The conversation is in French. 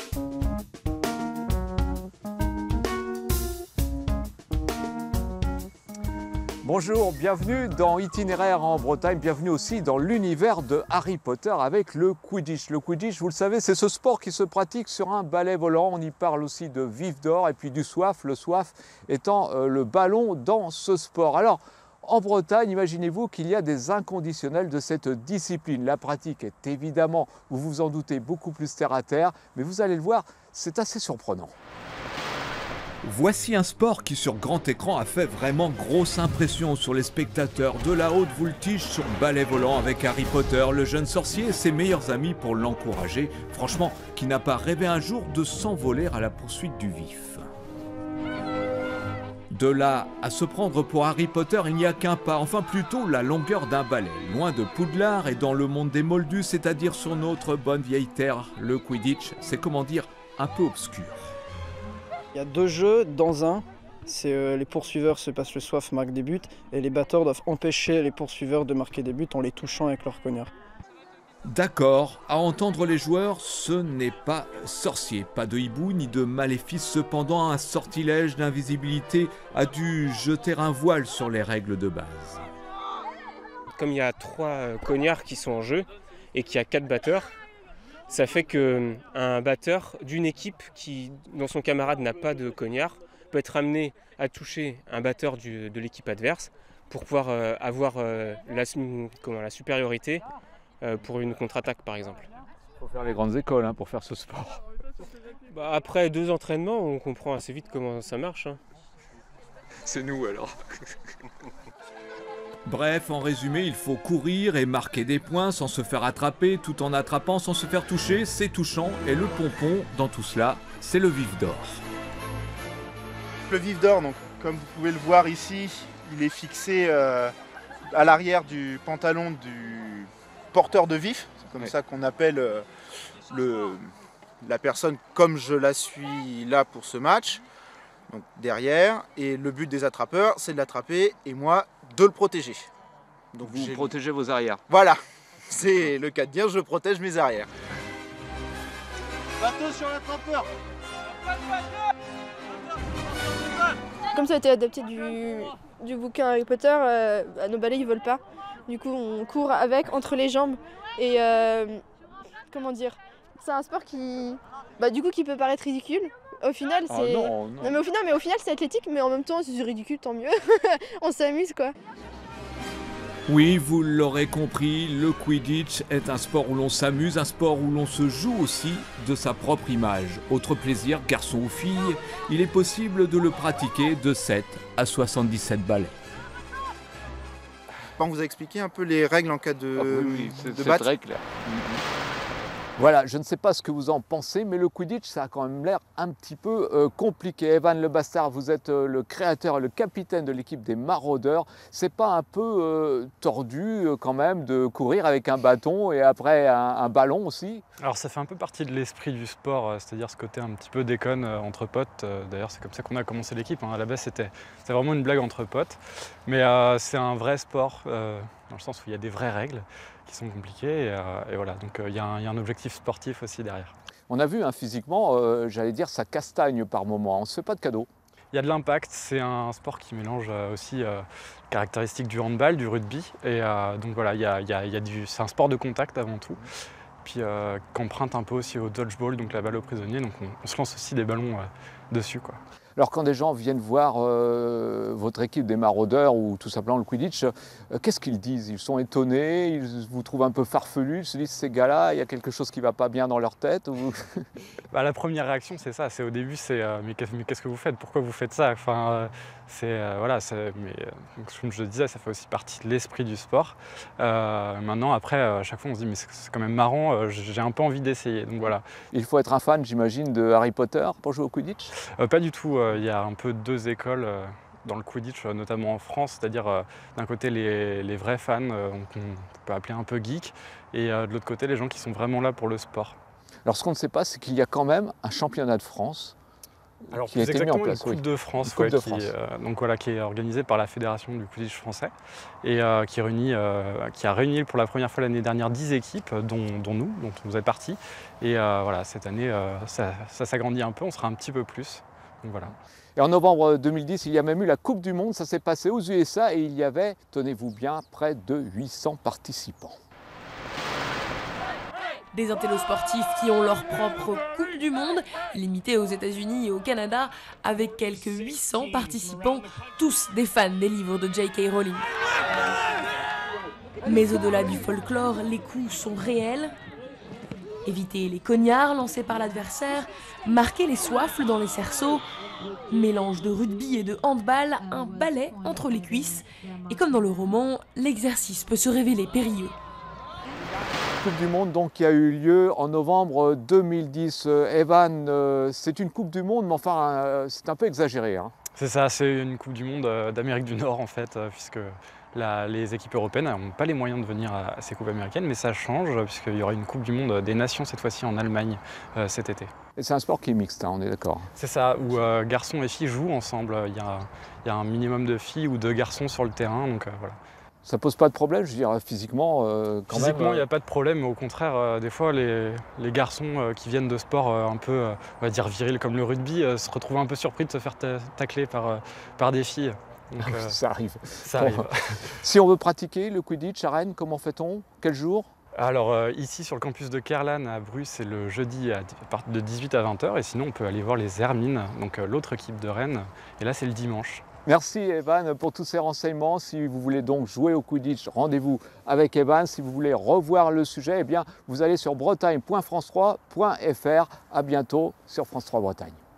Bonjour, bienvenue dans Itinéraire en Bretagne, bienvenue aussi dans l'univers de Harry Potter avec le Quidditch. Le Quidditch, vous le savez, c'est ce sport qui se pratique sur un balai volant. On y parle aussi de vif d'or et puis du soif, le soif étant le ballon dans ce sport. Alors, en Bretagne, imaginez-vous qu'il y a des inconditionnels de cette discipline. La pratique est évidemment, vous vous en doutez, beaucoup plus terre à terre, mais vous allez le voir, c'est assez surprenant. Voici un sport qui sur grand écran a fait vraiment grosse impression sur les spectateurs. De la haute voltige sur balai volant avec Harry Potter, le jeune sorcier et ses meilleurs amis pour l'encourager. Franchement, qui n'a pas rêvé un jour de s'envoler à la poursuite du vif. De là à se prendre pour Harry Potter, il n'y a qu'un pas, enfin plutôt la longueur d'un balai. Loin de Poudlard et dans le monde des Moldus, c'est-à-dire sur notre bonne vieille terre, le Quidditch, c'est comment dire, un peu obscur. Il y a deux jeux dans un, c'est les poursuiveurs se passent le soif, marquent des buts, et les batteurs doivent empêcher les poursuiveurs de marquer des buts en les touchant avec leur cognard. D'accord, à entendre les joueurs, ce n'est pas sorcier, pas de hibou ni de maléfice. Cependant, un sortilège d'invisibilité a dû jeter un voile sur les règles de base. Comme il y a 3 cognards qui sont en jeu et qu'il y a 4 batteurs, ça fait qu'un batteur d'une équipe dont son camarade n'a pas de cognard peut être amené à toucher un batteur de l'équipe adverse pour pouvoir avoir la supériorité pour une contre-attaque par exemple. Il faut faire les grandes écoles pour faire ce sport. Après 2 entraînements, on comprend assez vite comment ça marche. C'est nous alors. Bref, en résumé, il faut courir et marquer des points sans se faire attraper, tout en attrapant sans se faire toucher, c'est touchant. Et le pompon, dans tout cela, c'est le vif d'or. Le vif d'or, donc, comme vous pouvez le voir ici, il est fixé à l'arrière du pantalon du porteur de vif. C'est comme ça qu'on appelle la personne comme je la suis là pour ce match. Donc derrière, et le but des attrapeurs, c'est de l'attraper et moi de le protéger. Donc vous protégez vos arrières. Voilà, c'est le cas de dire, je protège mes arrières. Bateau sur l'attrapeur. Comme ça a été adapté du bouquin Harry Potter, nos balais ils volent pas. Du coup on court avec entre les jambes et comment dire, c'est un sport qui peut paraître ridicule. Au final, c'est. Non, mais au final, c'est athlétique, mais en même temps, c'est ridicule, tant mieux. On s'amuse, quoi. Oui, vous l'aurez compris, le Quidditch est un sport où l'on s'amuse, un sport où l'on se joue aussi de sa propre image. Autre plaisir, garçon ou fille, il est possible de le pratiquer de 7 à 77 balais. On vous a expliqué un peu les règles en cas de match. Très clair. Voilà, je ne sais pas ce que vous en pensez, mais le Quidditch, ça a quand même l'air un petit peu compliqué. Evan Le Bastard, vous êtes le créateur et le capitaine de l'équipe des Maraudeurs. C'est pas un peu tordu quand même de courir avec un bâton et après un ballon aussi? Alors ça fait un peu partie de l'esprit du sport, c'est-à-dire ce côté un petit peu déconne entre potes. D'ailleurs, c'est comme ça qu'on a commencé l'équipe. À la base, c'était vraiment une blague entre potes. Mais c'est un vrai sport, dans le sens où il y a des vraies règles qui sont compliquées et voilà, donc il y a un objectif sportif aussi derrière. On a vu physiquement, j'allais dire, ça castagne par moment, on ne se fait pas de cadeaux. Il y a de l'impact, c'est un sport qui mélange aussi caractéristiques du handball, du rugby, et donc voilà, c'est un sport de contact avant tout. Puis qu'emprunte un peu aussi au dodgeball, donc la balle aux prisonniers, donc on se lance aussi des ballons dessus, quoi. Alors quand des gens viennent voir votre équipe des Maraudeurs ou tout simplement le Quidditch, qu'est-ce qu'ils disent? Ils sont étonnés, ils vous trouvent un peu farfelu, ils se disent ces gars-là, il y a quelque chose qui ne va pas bien dans leur tête ou... La première réaction c'est ça, c'est au début c'est mais qu'est-ce que vous faites? Pourquoi vous faites ça? Enfin, comme je le disais, ça fait aussi partie de l'esprit du sport. Maintenant après, à chaque fois on se dit mais c'est quand même marrant, j'ai un peu envie d'essayer, donc voilà. Il faut être un fan, j'imagine, de Harry Potter pour jouer au Quidditch? Pas du tout. Il y a un peu 2 écoles dans le Quidditch, notamment en France, c'est-à-dire d'un côté les vrais fans, qu'on peut appeler un peu geeks, et de l'autre côté les gens qui sont vraiment là pour le sport. Alors ce qu'on ne sait pas, c'est qu'il y a quand même un championnat de France Alors qui a plus été mis en exactement place. une Coupe de France, Une Coupe ouais, de qui, France. donc voilà, qui est organisée par la Fédération du Quidditch français et qui a réuni pour la première fois l'année dernière 10 équipes, dont nous, dont on faisait partie. Et voilà, cette année, ça s'agrandit un peu, on sera un petit peu plus. Donc voilà. Et en novembre 2010, il y a même eu la Coupe du Monde, ça s'est passé aux USA et il y avait, tenez-vous bien, près de 800 participants. Des intellos sportifs qui ont leur propre Coupe du Monde, limitée aux États-Unis et au Canada, avec quelques 800 participants, tous des fans des livres de J.K. Rowling. Mais au-delà du folklore, les coups sont réels. Éviter les cognards lancés par l'adversaire, marquer les soifles dans les cerceaux, mélange de rugby et de handball, un balai entre les cuisses. Et comme dans le roman, l'exercice peut se révéler périlleux. Coupe du Monde donc, qui a eu lieu en novembre 2010. Evan, c'est une Coupe du Monde, mais enfin, c'est un peu exagéré. Hein. C'est ça, c'est une Coupe du Monde d'Amérique du Nord en fait, puisque les équipes européennes n'ont pas les moyens de venir à ces Coupes américaines, mais ça change, puisqu'il y aura une Coupe du Monde des Nations cette fois-ci en Allemagne cet été. Et c'est un sport qui est mixte, hein, on est d'accord. C'est ça, où garçons et filles jouent ensemble. Il y a un minimum de filles ou de garçons sur le terrain, donc voilà. Ça pose pas de problème, je veux dire, physiquement, quand Physiquement, même. il n'y a pas de problème, mais au contraire, des fois, les garçons qui viennent de sports un peu, on va dire, virils comme le rugby, se retrouvent un peu surpris de se faire tacler par des filles. Donc, Ça arrive. ça Bon, arrive. si on veut pratiquer le Quidditch à Rennes, comment fait-on? Quel jour? Alors ici sur le campus de Kerlan à Bruce, c'est le jeudi de 18 à 20h, et sinon on peut aller voir les Hermines, donc l'autre équipe de Rennes, et là c'est le dimanche. Merci Evan pour tous ces renseignements. Si vous voulez donc jouer au Quidditch, rendez-vous avec Evan. Si vous voulez revoir le sujet, eh bien, vous allez sur bretagne.france3.fr. À bientôt sur France 3 Bretagne.